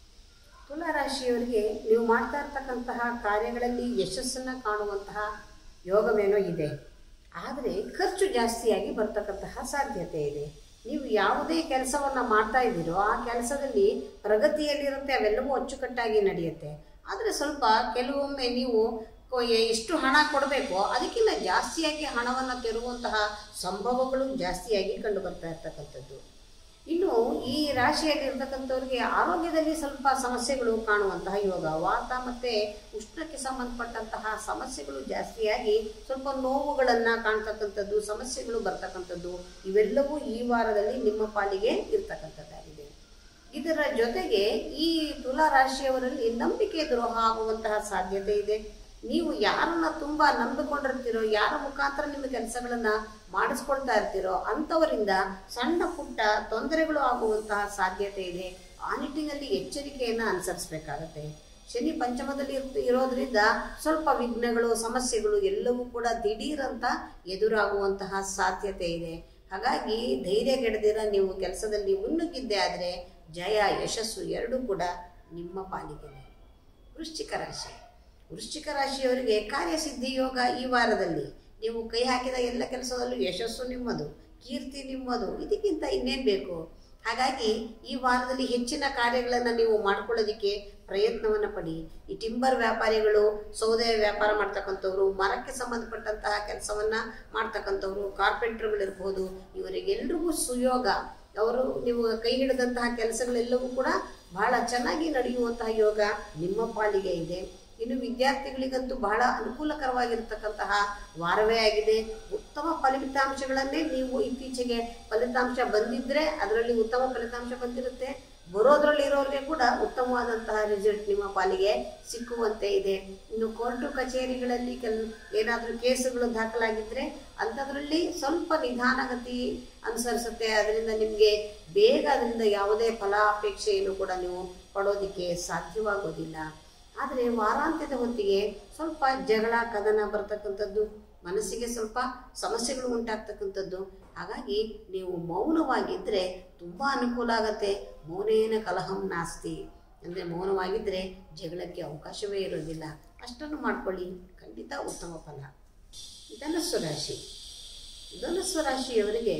ತುಲಾರಾಶಿಯವರಿಗೆ ನೀವು ಮಾಡ್ತಾ ಇರ್ತಕ್ಕಂತಹ ಕಾರ್ಯಗಳಲ್ಲಿ ಯಶಸ್ಸನ್ನು ಕಾಣುವಂತಹ ಯೋಗವೇನೋ ಇದೆ. ಆದರೆ ಖರ್ಚು ಜಾಸ್ತಿಯಾಗಿ ಬರ್ತಕ್ಕಂತಹ ಸಾಧ್ಯತೆ ಇದೆ. ನೀವು ಯಾವುದೇ ಕೆಲಸವನ್ನು ಮಾಡ್ತಾ ಇದ್ದೀರೋ ಆ ಕೆಲಸದಲ್ಲಿ ಪ್ರಗತಿಯಲ್ಲಿರುತ್ತೆ, ಅವೆಲ್ಲವೂ ಅಚ್ಚುಕಟ್ಟಾಗಿ ನಡೆಯುತ್ತೆ. ಆದರೆ ಸ್ವಲ್ಪ ಕೆಲವೊಮ್ಮೆ ನೀವು ಎಷ್ಟು ಹಣ ಕೊಡಬೇಕೋ ಅದಕ್ಕಿಂತ ಜಾಸ್ತಿಯಾಗಿ ಹಣವನ್ನು ತೆರುವಂತಹ ಸಂಭವಗಳು ಜಾಸ್ತಿಯಾಗಿ ಕಂಡು ಬರ್ತಾ ಇರ್ತಕ್ಕಂಥದ್ದು. ಇನ್ನು ಈ ರಾಶಿಯಲ್ಲಿ ಇರ್ತಕ್ಕಂಥವ್ರಿಗೆ ಆರೋಗ್ಯದಲ್ಲಿ ಸ್ವಲ್ಪ ಸಮಸ್ಯೆಗಳು ಕಾಣುವಂತಹ ಯೋಗ. ವಾತ ಮತ್ತು ಉಷ್ಣಕ್ಕೆ ಸಂಬಂಧಪಟ್ಟಂತಹ ಸಮಸ್ಯೆಗಳು ಜಾಸ್ತಿಯಾಗಿ ಸ್ವಲ್ಪ ನೋವುಗಳನ್ನು ಕಾಣ್ತಕ್ಕಂಥದ್ದು, ಸಮಸ್ಯೆಗಳು ಬರ್ತಕ್ಕಂಥದ್ದು ಇವೆಲ್ಲವೂ ಈ ವಾರದಲ್ಲಿ ನಿಮ್ಮ ಪಾಲಿಗೆ ಇರ್ತಕ್ಕಂಥದ್ದಾಗಿದೆ. ಇದರ ಜೊತೆಗೆ ಈ ತುಲಾ ರಾಶಿಯವರಲ್ಲಿ ನಂಬಿಕೆ ದ್ರೋಹ ಆಗುವಂತಹ ಸಾಧ್ಯತೆ ಇದೆ. ನೀವು ಯಾರನ್ನ ತುಂಬ ನಂಬಿಕೊಂಡಿರ್ತೀರೋ, ಯಾರ ಮುಖಾಂತರ ನಿಮ್ಮ ಕೆಲಸಗಳನ್ನು ಮಾಡಿಸ್ಕೊಳ್ತಾ ಇರ್ತೀರೋ ಅಂಥವರಿಂದ ಸಣ್ಣ ಪುಟ್ಟ ತೊಂದರೆಗಳು ಆಗುವಂತಹ ಸಾಧ್ಯತೆ ಇದೆ. ಆ ನಿಟ್ಟಿನಲ್ಲಿ ಎಚ್ಚರಿಕೆಯನ್ನು ಅನುಸರಿಸಬೇಕಾಗತ್ತೆ. ಶನಿ ಪಂಚಮದಲ್ಲಿ ಇರ್ತ ಇರೋದ್ರಿಂದ ಸ್ವಲ್ಪ ವಿಘ್ನಗಳು, ಸಮಸ್ಯೆಗಳು ಎಲ್ಲವೂ ಕೂಡ ದಿಢೀರಂತ ಎದುರಾಗುವಂತಹ ಸಾಧ್ಯತೆ ಇದೆ. ಹಾಗಾಗಿ ಧೈರ್ಯಗೆಡದಿರ ನೀವು ಕೆಲಸದಲ್ಲಿ ಮುನ್ನುಗ್ಗಿದ್ದೆ ಆದರೆ ಜಯ, ಯಶಸ್ಸು ಎರಡೂ ಕೂಡ ನಿಮ್ಮ ಪಾಲಿಗಿದೆ. ವೃಶ್ಚಿಕ ರಾಶಿ ವೃಶ್ಚಿಕ ರಾಶಿಯವರಿಗೆ ಕಾರ್ಯಸಿದ್ಧಿ ಯೋಗ ಈ ವಾರದಲ್ಲಿ. ನೀವು ಕೈ ಹಾಕಿದ ಎಲ್ಲ ಕೆಲಸದಲ್ಲೂ ಯಶಸ್ಸು ನಿಮ್ಮದು, ಕೀರ್ತಿ ನಿಮ್ಮದು, ಇದಕ್ಕಿಂತ ಇನ್ನೇನು ಬೇಕು. ಹಾಗಾಗಿ ಈ ವಾರದಲ್ಲಿ ಹೆಚ್ಚಿನ ಕಾರ್ಯಗಳನ್ನು ನೀವು ಮಾಡ್ಕೊಳ್ಳೋದಕ್ಕೆ ಪ್ರಯತ್ನವನ್ನು ಪಡಿ. ಈ ಟಿಂಬರ್ ವ್ಯಾಪಾರಿಗಳು, ಸೌದೆ ವ್ಯಾಪಾರ ಮಾಡ್ತಕ್ಕಂಥವ್ರು, ಮರಕ್ಕೆ ಸಂಬಂಧಪಟ್ಟಂತಹ ಕೆಲಸವನ್ನು ಮಾಡ್ತಕ್ಕಂಥವ್ರು, ಕಾರ್ಪೆಂಟ್ರುಗಳಿರ್ಬೋದು, ಇವರಿಗೆಲ್ರಿಗೂ ಸುಯೋಗ. ಅವರು ನೀವು ಕೈ ಹಿಡಿದಂತಹ ಕೆಲಸಗಳೆಲ್ಲವೂ ಕೂಡ ಬಹಳ ಚೆನ್ನಾಗಿ ನಡೆಯುವಂತಹ ಯೋಗ ನಿಮ್ಮ ಪಾಲಿಗೆ ಇದೆ. ಇನ್ನು ವಿದ್ಯಾರ್ಥಿಗಳಿಗಂತೂ ಬಹಳ ಅನುಕೂಲಕರವಾಗಿರ್ತಕ್ಕಂತಹ ವಾರವೇ ಆಗಿದೆ. ಉತ್ತಮ ಫಲಿತಾಂಶಗಳನ್ನೇ ನೀವು ಇತ್ತೀಚೆಗೆ ಫಲಿತಾಂಶ ಬಂದಿದ್ದರೆ ಅದರಲ್ಲಿ ಉತ್ತಮ ಫಲಿತಾಂಶ ಬಂದಿರುತ್ತೆ. ಬರೋದ್ರಲ್ಲಿರೋರಿಗೆ ಕೂಡ ಉತ್ತಮವಾದಂತಹ ರಿಸಲ್ಟ್ ನಿಮ್ಮ ಪಾಲಿಗೆ ಸಿಕ್ಕುವಂತೆ ಇದೆ. ಇನ್ನು ಕೋರ್ಟು ಕಚೇರಿಗಳಲ್ಲಿ ಕೆಲ್ ಏನಾದರೂ ಕೇಸುಗಳು ದಾಖಲಾಗಿದ್ದರೆ ಅಂಥದ್ರಲ್ಲಿ ಸ್ವಲ್ಪ ನಿಧಾನಗತಿ ಅನುಸರಿಸುತ್ತೆ. ಅದರಿಂದ ನಿಮಗೆ ಬೇಗ ಅದರಿಂದ ಯಾವುದೇ ಫಲಾಪೇಕ್ಷೆಯನ್ನು ಕೂಡ ನೀವು ಪಡೋದಕ್ಕೆ ಸಾಧ್ಯವಾಗೋದಿಲ್ಲ. ಆದರೆ ವಾರಾಂತ್ಯದ ಹೊತ್ತಿಗೆ ಸ್ವಲ್ಪ ಜಗಳ, ಕದನ ಬರ್ತಕ್ಕಂಥದ್ದು, ಮನಸ್ಸಿಗೆ ಸ್ವಲ್ಪ ಸಮಸ್ಯೆಗಳು ಉಂಟಾಗ್ತಕ್ಕಂಥದ್ದು. ಹಾಗಾಗಿ ನೀವು ಮೌನವಾಗಿದ್ದರೆ ತುಂಬ ಅನುಕೂಲ ಆಗುತ್ತೆ. ಮೌನೇನ ಕಲಹಂ ನಾಸ್ತಿ ಅಂದರೆ ಮೌನವಾಗಿದ್ದರೆ ಜಗಳಕ್ಕೆ ಅವಕಾಶವೇ ಇರೋದಿಲ್ಲ. ಅಷ್ಟನ್ನು ಮಾಡ್ಕೊಳ್ಳಿ, ಖಂಡಿತ ಉತ್ತಮ ಫಲ. ಧನಸ್ಸು ರಾಶಿ ಧನಸ್ಸು ರಾಶಿಯವರಿಗೆ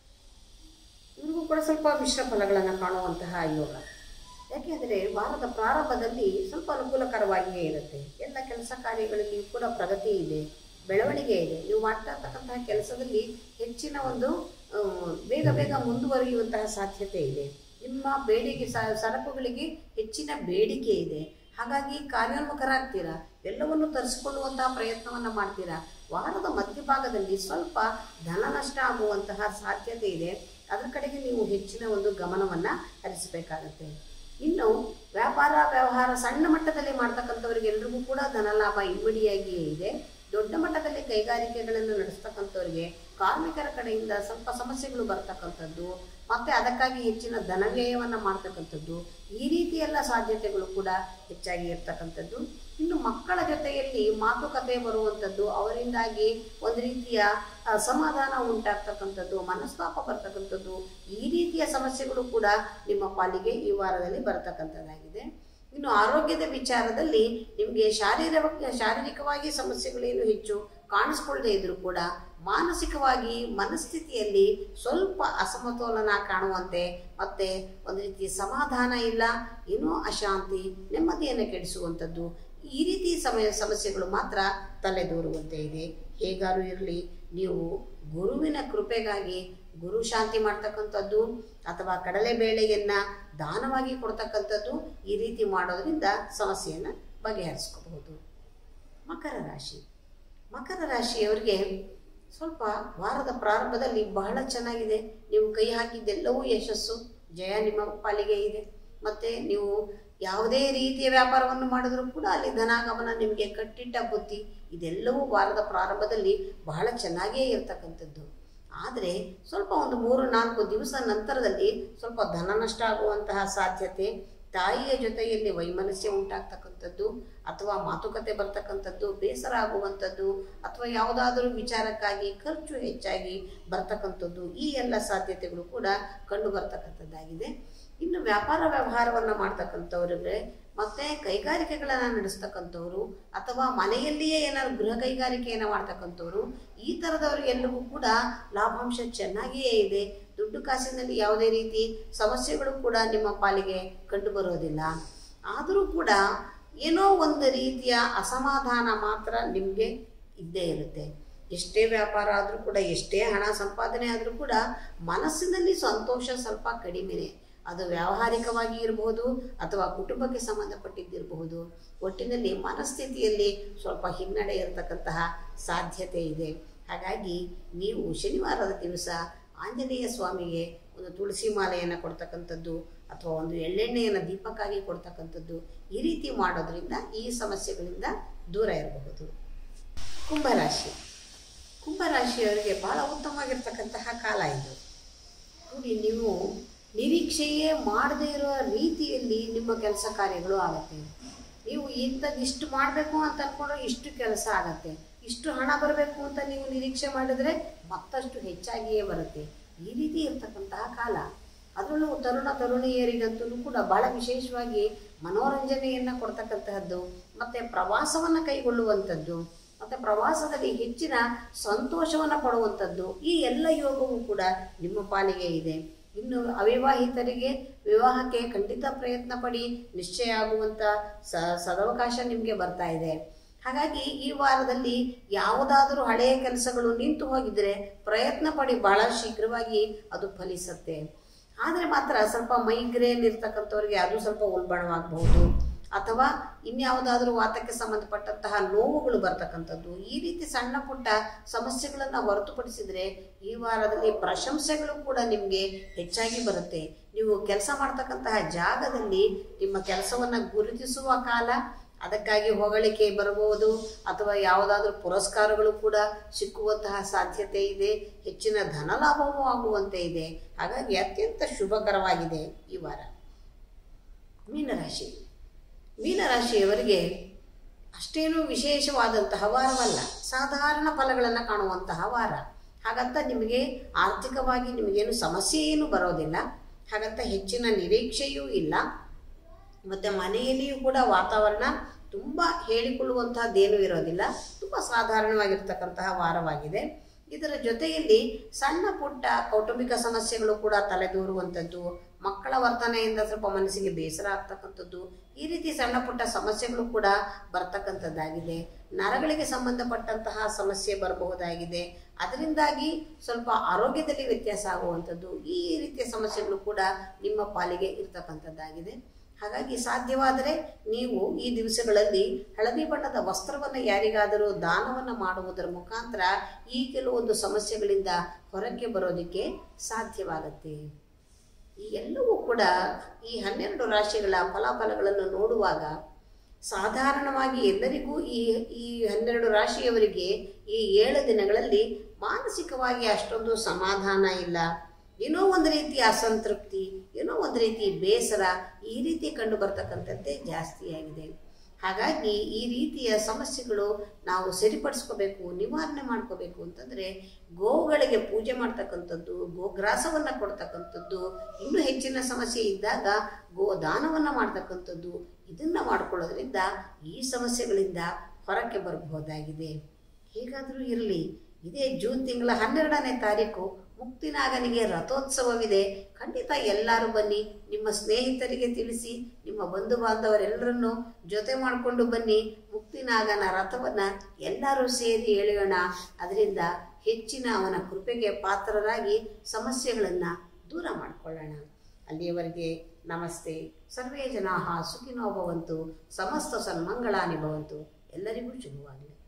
ಇವ್ರಿಗೂ ಕೂಡ ಸ್ವಲ್ಪ ಮಿಶ್ರ ಫಲಗಳನ್ನು ಕಾಣುವಂತಹ ಯೋಗ. ಯಾಕೆಂದರೆ ವಾರದ ಪ್ರಾರಂಭದಲ್ಲಿ ಸ್ವಲ್ಪ ಅನುಕೂಲಕರವಾಗಿಯೇ ಇರುತ್ತೆ. ಎಲ್ಲ ಕೆಲಸ ಕಾರ್ಯಗಳಲ್ಲಿ ಕೂಡ ಪ್ರಗತಿ ಇದೆ, ಬೆಳವಣಿಗೆ ಇದೆ. ನೀವು ಮಾಡ್ತಾ ಇರ್ತಕ್ಕಂತಹ ಕೆಲಸದಲ್ಲಿ ಹೆಚ್ಚಿನ ಒಂದು ಬೇಗ ಬೇಗ ಮುಂದುವರಿಯುವಂತಹ ಸಾಧ್ಯತೆ ಇದೆ. ನಿಮ್ಮ ಬೇಡಿಕೆ ಸರಕುಗಳಿಗೆ ಹೆಚ್ಚಿನ ಬೇಡಿಕೆ ಇದೆ. ಹಾಗಾಗಿ ಕಾರ್ಯೋನ್ಮುಖರಾಗ್ತೀರಾ, ಎಲ್ಲವನ್ನು ತರಿಸಿಕೊಳ್ಳುವಂತಹ ಪ್ರಯತ್ನವನ್ನು ಮಾಡ್ತೀರಾ. ವಾರದ ಮಧ್ಯಭಾಗದಲ್ಲಿ ಸ್ವಲ್ಪ ಧನ ನಷ್ಟ ಆಗುವಂತಹ ಸಾಧ್ಯತೆ ಇದೆ. ಅದರ ಕಡೆಗೆ ನೀವು ಹೆಚ್ಚಿನ ಒಂದು ಗಮನವನ್ನು ಹರಿಸಬೇಕಾಗತ್ತೆ. ಇನ್ನು ವ್ಯಾಪಾರ ವ್ಯವಹಾರ ಸಣ್ಣ ಮಟ್ಟದಲ್ಲಿ ಮಾಡ್ತಕ್ಕಂಥವ್ರಿಗೆಲ್ರಿಗೂ ಕೂಡ ಧನ ಲಾಭ ಇಮ್ಮಡಿಯಾಗಿಯೇ ಇದೆ. ದೊಡ್ಡ ಮಟ್ಟದಲ್ಲಿ ಕೈಗಾರಿಕೆಗಳನ್ನು ನಡೆಸ್ತಕ್ಕಂಥವ್ರಿಗೆ ಕಾರ್ಮಿಕರ ಕಡೆಯಿಂದ ಸ್ವಲ್ಪ ಸಮಸ್ಯೆಗಳು ಬರ್ತಕ್ಕಂಥದ್ದು, ಮತ್ತು ಅದಕ್ಕಾಗಿ ಹೆಚ್ಚಿನ ಧನ ವ್ಯಯವನ್ನು ಮಾಡ್ತಕ್ಕಂಥದ್ದು, ಈ ರೀತಿಯೆಲ್ಲ ಸಾಧ್ಯತೆಗಳು ಕೂಡ ಹೆಚ್ಚಾಗಿ ಇರ್ತಕ್ಕಂಥದ್ದು. ಇನ್ನು ಮಕ್ಕಳ ಜೊತೆಯಲ್ಲಿ ಮಾತುಕತೆ ಬರುವಂಥದ್ದು, ಅವರಿಂದಾಗಿ ಒಂದು ರೀತಿಯ ಅಸಮಾಧಾನ ಉಂಟಾಗ್ತಕ್ಕಂಥದ್ದು, ಮನಸ್ತಾಪ ಬರ್ತಕ್ಕಂಥದ್ದು, ಈ ರೀತಿಯ ಸಮಸ್ಯೆಗಳು ಕೂಡ ನಿಮ್ಮ ಪಾಲಿಗೆ ಈ ವಾರದಲ್ಲಿ ಬರ್ತಕ್ಕಂಥದ್ದಾಗಿದೆ. ಇನ್ನು ಆರೋಗ್ಯದ ವಿಚಾರದಲ್ಲಿ ನಿಮಗೆ ಶಾರೀರಿಕ ಶಾರೀರಿಕವಾಗಿ ಸಮಸ್ಯೆಗಳೇನು ಹೆಚ್ಚು ಕಾಣಿಸ್ಕೊಳ್ಳದೆ ಇದ್ರೂ ಕೂಡ ಮಾನಸಿಕವಾಗಿ ಮನಸ್ಥಿತಿಯಲ್ಲಿ ಸ್ವಲ್ಪ ಅಸಮತೋಲನ ಕಾಣುವಂತೆ, ಮತ್ತು ಒಂದು ರೀತಿ ಸಮಾಧಾನ ಇಲ್ಲ, ಏನೋ ಅಶಾಂತಿ, ನೆಮ್ಮದಿಯನ್ನು ಕೆಡಿಸುವಂಥದ್ದು, ಈ ರೀತಿ ಸಮಯ ಸಮಸ್ಯೆಗಳು ಮಾತ್ರ ತಲೆದೂರುವಂತೆ ಇದೆ. ಹೇಗಾದರೂ ಇರಲಿ, ನೀವು ಗುರುವಿನ ಕೃಪೆಗಾಗಿ ಗುರು ಶಾಂತಿ ಮಾಡ್ತಕ್ಕಂಥದ್ದು ಅಥವಾ ಕಡಲೆಬೇಳೆಯನ್ನು ದಾನವಾಗಿ ಕೊಡ್ತಕ್ಕಂಥದ್ದು, ಈ ರೀತಿ ಮಾಡೋದ್ರಿಂದ ಸಮಸ್ಯೆಯನ್ನು ಬಗೆಹರಿಸ್ಕೋಬಹುದು. ಮಕರ ರಾಶಿ ಮಕರ ರಾಶಿಯವರಿಗೆ ಸ್ವಲ್ಪ ವಾರದ ಪ್ರಾರಂಭದಲ್ಲಿ ಬಹಳ ಚೆನ್ನಾಗಿದೆ. ನೀವು ಕೈ ಹಾಕಿದ್ದೆಲ್ಲವೂ ಯಶಸ್ಸು, ಜಯ ನಿಮ್ಮ ಪಾಲಿಗೆ ಇದೆ. ಮತ್ತು ನೀವು ಯಾವುದೇ ರೀತಿಯ ವ್ಯಾಪಾರವನ್ನು ಮಾಡಿದ್ರೂ ಕೂಡ ಅಲ್ಲಿ ಧನಾಗಮನ, ನಿಮಗೆ ಕಟ್ಟಿಟ್ಟ ಬುದ್ಧಿ, ಇದೆಲ್ಲವೂ ವಾರದ ಪ್ರಾರಂಭದಲ್ಲಿ ಬಹಳ ಚೆನ್ನಾಗಿಯೇ ಇರ್ತಕ್ಕಂಥದ್ದು. ಆದರೆ ಸ್ವಲ್ಪ ಒಂದು ಮೂರು ನಾಲ್ಕು ದಿವಸ ನಂತರದಲ್ಲಿ ಸ್ವಲ್ಪ ಧನ ನಷ್ಟ ಆಗುವಂತಹ ಸಾಧ್ಯತೆ, ತಾಯಿಯ ಜೊತೆಯಲ್ಲಿ ವೈಮನಸ್ಯ ಉಂಟಾಗ್ತಕ್ಕಂಥದ್ದು, ಅಥವಾ ಮಾತುಕತೆ ಬರ್ತಕ್ಕಂಥದ್ದು, ಬೇಸರ ಆಗುವಂಥದ್ದು, ಅಥವಾ ಯಾವುದಾದರೂ ವಿಚಾರಕ್ಕಾಗಿ ಖರ್ಚು ಹೆಚ್ಚಾಗಿ ಬರ್ತಕ್ಕಂಥದ್ದು, ಈ ಎಲ್ಲ ಸಾಧ್ಯತೆಗಳು ಕೂಡ ಕಂಡು ಬರ್ತಕ್ಕಂಥದ್ದಾಗಿದೆ. ಇನ್ನು ವ್ಯಾಪಾರ ವ್ಯವಹಾರವನ್ನು ಮಾಡ್ತಕ್ಕಂಥವ್ರಿಗೆ, ಮತ್ತು ಕೈಗಾರಿಕೆಗಳನ್ನು ನಡೆಸ್ತಕ್ಕಂಥವ್ರು, ಅಥವಾ ಮನೆಯಲ್ಲಿಯೇ ಏನಾದ್ರು ಗೃಹ ಕೈಗಾರಿಕೆಯನ್ನು ಮಾಡ್ತಕ್ಕಂಥವ್ರು, ಈ ಥರದವ್ರಿಗೆಲ್ಲರಿಗೂ ಕೂಡ ಲಾಭಾಂಶ ಚೆನ್ನಾಗಿಯೇ ಇದೆ. ದುಡ್ಡು ಕಾಸಿನಲ್ಲಿ ಯಾವುದೇ ರೀತಿ ಸಮಸ್ಯೆಗಳು ಕೂಡ ನಿಮ್ಮ ಪಾಲಿಗೆ ಕಂಡು ಬರೋದಿಲ್ಲ. ಆದರೂ ಕೂಡ ಏನೋ ಒಂದು ರೀತಿಯ ಅಸಮಾಧಾನ ಮಾತ್ರ ನಿಮಗೆ ಇದ್ದೇ ಇರುತ್ತೆ. ಎಷ್ಟೇ ವ್ಯಾಪಾರ ಆದರೂ ಕೂಡ, ಎಷ್ಟೇ ಹಣ ಸಂಪಾದನೆ ಆದರೂ ಕೂಡ ಮನಸ್ಸಿನಲ್ಲಿ ಸಂತೋಷ ಸ್ವಲ್ಪ ಕಡಿಮೆನೆ. ಅದು ವ್ಯಾವಹಾರಿಕವಾಗಿ ಇರಬಹುದು ಅಥವಾ ಕುಟುಂಬಕ್ಕೆ ಸಂಬಂಧಪಟ್ಟಿದ್ದಿರಬಹುದು. ಒಟ್ಟಿನಲ್ಲಿ ಮನಸ್ಥಿತಿಯಲ್ಲಿ ಸ್ವಲ್ಪ ಹಿನ್ನಡೆ ಇರತಕ್ಕಂತಹ ಸಾಧ್ಯತೆ ಇದೆ. ಹಾಗಾಗಿ ನೀವು ಶನಿವಾರದ ದಿವಸ ಆಂಜನೇಯ ಸ್ವಾಮಿಗೆ ಒಂದು ತುಳಸಿ ಮಾಲೆಯನ್ನು ಕೊಡ್ತಕ್ಕಂಥದ್ದು, ಅಥವಾ ಒಂದು ಎಳ್ಳೆಣ್ಣೆಯನ್ನು ದೀಪಕ್ಕಾಗಿ ಕೊಡ್ತಕ್ಕಂಥದ್ದು, ಈ ರೀತಿ ಮಾಡೋದ್ರಿಂದ ಈ ಸಮಸ್ಯೆಗಳಿಂದ ದೂರ ಇರಬಹುದು. ಕುಂಭರಾಶಿ ಕುಂಭರಾಶಿಯವರಿಗೆ ಬಹಳ ಉತ್ತಮವಾಗಿರ್ತಕ್ಕಂತಹ ಕಾಲ ಇದು. ನೋಡಿ, ನೀವು ನಿರೀಕ್ಷೆಯೇ ಮಾಡದೇ ಇರುವ ರೀತಿಯಲ್ಲಿ ನಿಮ್ಮ ಕೆಲಸ ಕಾರ್ಯಗಳು ಆಗುತ್ತೆ. ನೀವು ಇಂಥದ್ದು ಇಷ್ಟು ಮಾಡಬೇಕು ಅಂತ ಅಂದ್ಕೊಂಡ್ರೆ ಇಷ್ಟು ಕೆಲಸ ಆಗತ್ತೆ. ಇಷ್ಟು ಹಣ ಬರಬೇಕು ಅಂತ ನೀವು ನಿರೀಕ್ಷೆ ಮಾಡಿದರೆ ಮತ್ತಷ್ಟು ಹೆಚ್ಚಾಗಿಯೇ ಬರುತ್ತೆ. ಈ ರೀತಿ ಇರ್ತಕ್ಕಂತಹ ಕಾಲ. ಅದರಲ್ಲೂ ತರುಣ ತರುಣಿಯರಿಗಂತೂ ಕೂಡ ಬಹಳ ವಿಶೇಷವಾಗಿ ಮನೋರಂಜನೆಯನ್ನು ಕೊಡ್ತಕ್ಕಂತಹದ್ದು, ಮತ್ತು ಪ್ರವಾಸವನ್ನು ಕೈಗೊಳ್ಳುವಂಥದ್ದು, ಮತ್ತು ಪ್ರವಾಸದಲ್ಲಿ ಹೆಚ್ಚಿನ ಸಂತೋಷವನ್ನು ಪಡುವಂಥದ್ದು, ಈ ಎಲ್ಲ ಯೋಗವೂ ಕೂಡ ನಿಮ್ಮ ಪಾಲಿಗೆ ಇದೆ. ಇನ್ನು ಅವಿವಾಹಿತರಿಗೆ ವಿವಾಹಕ್ಕೆ ಖಂಡಿತ ಪ್ರಯತ್ನ ಪಡಿ, ನಿಶ್ಚಯ ಆಗುವಂಥ ಸ ಸದವಕಾಶ ನಿಮಗೆ ಬರ್ತಾ ಇದೆ. ಹಾಗಾಗಿ ಈ ವಾರದಲ್ಲಿ ಯಾವುದಾದರೂ ಹಳೆಯ ಕೆಲಸಗಳು ನಿಂತು ಹೋಗಿದ್ರೆ ಪ್ರಯತ್ನ ಪಡಿ, ಬಹಳ ಶೀಘ್ರವಾಗಿ ಅದು ಫಲಿಸುತ್ತೆ. ಆದರೆ ಮಾತ್ರ ಸ್ವಲ್ಪ ಮೈಗ್ರೇನ್ ಇರ್ತಕ್ಕಂಥವ್ರಿಗೆ ಅದು ಸ್ವಲ್ಪ ಉಲ್ಬಣವಾಗಬಹುದು, ಅಥವಾ ಇನ್ಯಾವುದಾದ್ರೂ ವಾತಕ್ಕೆ ಸಂಬಂಧಪಟ್ಟಂತಹ ನೋವುಗಳು ಬರ್ತಕ್ಕಂಥದ್ದು, ಈ ರೀತಿ ಸಣ್ಣ ಪುಟ್ಟ ಸಮಸ್ಯೆಗಳನ್ನು ಹೊರತುಪಡಿಸಿದರೆ ಈ ವಾರದಲ್ಲಿ ಪ್ರಶಂಸೆಗಳು ಕೂಡ ನಿಮಗೆ ಹೆಚ್ಚಾಗಿ ಬರುತ್ತೆ. ನೀವು ಕೆಲಸ ಮಾಡ್ತಕ್ಕಂತಹ ಜಾಗದಲ್ಲಿ ನಿಮ್ಮ ಕೆಲಸವನ್ನು ಗುರುತಿಸುವ ಕಾಲ, ಅದಕ್ಕಾಗಿ ಹೊಗಳಿಕೆ ಬರಬಹುದು, ಅಥವಾ ಯಾವುದಾದ್ರೂ ಪುರಸ್ಕಾರಗಳು ಕೂಡ ಸಿಕ್ಕುವಂತಹ ಸಾಧ್ಯತೆ ಇದೆ. ಹೆಚ್ಚಿನ ಧನಲಾಭವೂ ಆಗುವಂತೆ ಇದೆ. ಹಾಗಾಗಿ ಅತ್ಯಂತ ಶುಭಕರವಾಗಿದೆ ಈ ವಾರ. ಮೀನರಾಶಿ ಮೀನರಾಶಿಯವರಿಗೆ ಅಷ್ಟೇನೂ ವಿಶೇಷವಾದಂತಹ ವಾರವಲ್ಲ, ಸಾಧಾರಣ ಫಲಗಳನ್ನು ಕಾಣುವಂತಹ ವಾರ. ಹಾಗಂತ ನಿಮಗೆ ಆರ್ಥಿಕವಾಗಿ ನಿಮಗೇನು ಸಮಸ್ಯೆ ಏನು ಬರೋದಿಲ್ಲ, ಹಾಗಂತ ಹೆಚ್ಚಿನ ನಿರೀಕ್ಷೆಯೂ ಇಲ್ಲ. ಮತ್ತು ಮನೆಯಲ್ಲಿಯೂ ಕೂಡ ವಾತಾವರಣ ತುಂಬ ಹೇಳಿಕೊಳ್ಳುವಂತಹದ್ದೇನೂ ಇರೋದಿಲ್ಲ, ತುಂಬ ತುಂಬ ಸಾಧಾರಣವಾಗಿರ್ತಕ್ಕಂತಹ ವಾರವಾಗಿದೆ. ಇದರ ಜೊತೆಯಲ್ಲಿ ಸಣ್ಣ ಪುಟ್ಟ ಕೌಟುಂಬಿಕ ಸಮಸ್ಯೆಗಳು ಕೂಡ ತಲೆದೂರುವಂಥದ್ದು, ಮಕ್ಕಳ ವರ್ತನೆಯಿಂದ ಸ್ವಲ್ಪ ಮನಸ್ಸಿಗೆ ಬೇಸರ ಆಗ್ತಕ್ಕಂಥದ್ದು, ಈ ರೀತಿ ಸಣ್ಣ ಪುಟ್ಟ ಸಮಸ್ಯೆಗಳು ಕೂಡ ಬರ್ತಕ್ಕಂಥದ್ದಾಗಿದೆ. ನರಗಳಿಗೆ ಸಂಬಂಧಪಟ್ಟಂತಹ ಸಮಸ್ಯೆ ಬರಬಹುದಾಗಿದೆ. ಅದರಿಂದಾಗಿ ಸ್ವಲ್ಪ ಆರೋಗ್ಯದಲ್ಲಿ ವ್ಯತ್ಯಾಸ ಆಗುವಂಥದ್ದು, ಈ ರೀತಿಯ ಸಮಸ್ಯೆಗಳು ಕೂಡ ನಿಮ್ಮ ಪಾಲಿಗೆ ಇರ್ತಕ್ಕಂಥದ್ದಾಗಿದೆ. ಹಾಗಾಗಿ ಸಾಧ್ಯವಾದರೆ ನೀವು ಈ ದಿವಸಗಳಲ್ಲಿ ಹಳದಿ ಬಣ್ಣದ ವಸ್ತ್ರವನ್ನು ಯಾರಿಗಾದರೂ ದಾನವನ್ನು ಮಾಡುವುದರ ಮುಖಾಂತರ ಈ ಕೆಲವೊಂದು ಸಮಸ್ಯೆಗಳಿಂದ ಹೊರಕ್ಕೆ ಬರೋದಕ್ಕೆ ಸಾಧ್ಯವಾಗುತ್ತೆ. ಈ ಎಲ್ಲವೂ ಕೂಡ ಈ ಹನ್ನೆರಡು ರಾಶಿಗಳ ಫಲಾಫಲಗಳನ್ನು ನೋಡುವಾಗ ಸಾಧಾರಣವಾಗಿ ಎಲ್ಲರಿಗೂ ಈ ಈ ಹನ್ನೆರಡು ರಾಶಿಯವರಿಗೆ ಈ ಏಳು ದಿನಗಳಲ್ಲಿ ಮಾನಸಿಕವಾಗಿ ಅಷ್ಟೊಂದು ಸಮಾಧಾನ ಇಲ್ಲ, ಏನೋ ಒಂದು ರೀತಿ ಅಸಂತೃಪ್ತಿ, ಏನೋ ಒಂದು ರೀತಿ ಬೇಸರ, ಈ ರೀತಿ ಕಂಡು ಬರ್ತಕ್ಕಂಥದ್ದೇ ಜಾಸ್ತಿಯಾಗಿದೆ. ಹಾಗಾಗಿ ಈ ರೀತಿಯ ಸಮಸ್ಯೆಗಳು ನಾವು ಸರಿಪಡಿಸ್ಕೋಬೇಕು, ನಿವಾರಣೆ ಮಾಡ್ಕೋಬೇಕು ಅಂತಂದರೆ ಗೋವುಗಳಿಗೆ ಪೂಜೆ ಮಾಡ್ತಕ್ಕಂಥದ್ದು, ಗೋಗ್ರಾಸವನ್ನು ಕೊಡ್ತಕ್ಕಂಥದ್ದು, ಇನ್ನೂ ಹೆಚ್ಚಿನ ಸಮಸ್ಯೆ ಇದ್ದಾಗ ಗೋದಾನವನ್ನು ಮಾಡ್ತಕ್ಕಂಥದ್ದು, ಇದನ್ನು ಮಾಡ್ಕೊಳ್ಳೋದ್ರಿಂದ ಈ ಸಮಸ್ಯೆಗಳಿಂದ ಹೊರಕ್ಕೆ ಬರಬಹುದಾಗಿದೆ. ಹೇಗಾದರೂ ಇರಲಿ, ಇದೇ ಜೂನ್ ತಿಂಗಳ ಹನ್ನೆರಡನೇ ತಾರೀಕು ಮುಕ್ತಿನಾಗನಿಗೆ ರಥೋತ್ಸವವಿದೆ. ಖಂಡಿತ ಎಲ್ಲರೂ ಬನ್ನಿ, ನಿಮ್ಮ ಸ್ನೇಹಿತರಿಗೆ ತಿಳಿಸಿ, ನಿಮ್ಮ ಬಂಧು ಬಾಂಧವರೆಲ್ಲರನ್ನು ಜೊತೆ ಮಾಡಿಕೊಂಡು ಬನ್ನಿ. ಮುಕ್ತಿನಾಗನ ರಥವನ್ನು ಎಲ್ಲರೂ ಸೇರಿ ಎಳೆಯೋಣ. ಅದರಿಂದ ಹೆಚ್ಚಿನ ಅವನ ಕೃಪೆಗೆ ಪಾತ್ರರಾಗಿ ಸಮಸ್ಯೆಗಳನ್ನು ದೂರ ಮಾಡಿಕೊಳ್ಳೋಣ. ಅಲ್ಲಿಯವರೆಗೆ ನಮಸ್ತೆ. ಸರ್ವೇ ಜನಾಃ ಸುಖಿನೋ ಭವಂತು, ಸಮಸ್ತ ಸನ್ಮಂಗಳಾನಿ ಭವಂತು. ಎಲ್ಲರಿಗೂ ಶುಭವಾಗಲಿ.